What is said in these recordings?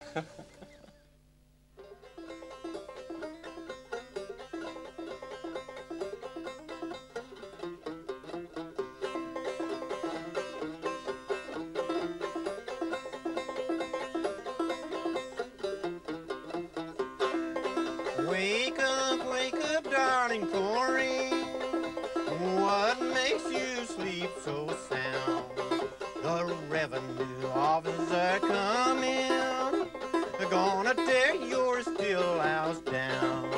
Wake up, darling Cory. What makes you sleep so sound? The revenue officer coming. They're gonna tear your still house down.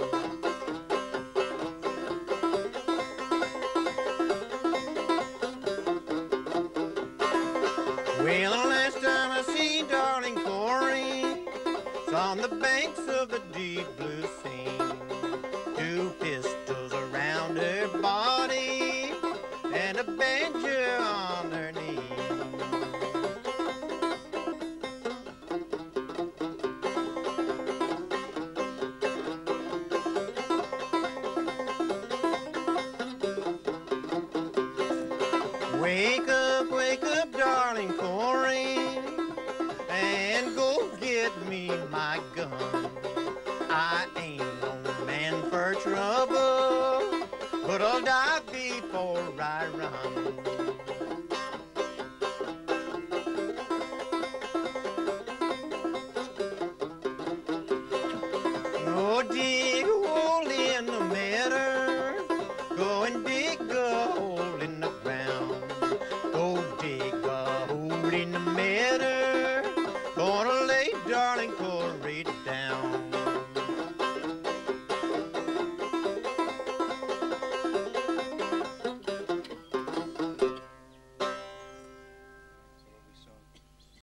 Well, the last time I seen darling Cory, it's on the banks of the deep blue sea. 2 pistols around her body and a banjo on her knee. Wake up, darling Cory, and go get me my gun. I ain't no man for trouble, but I'll die before I run.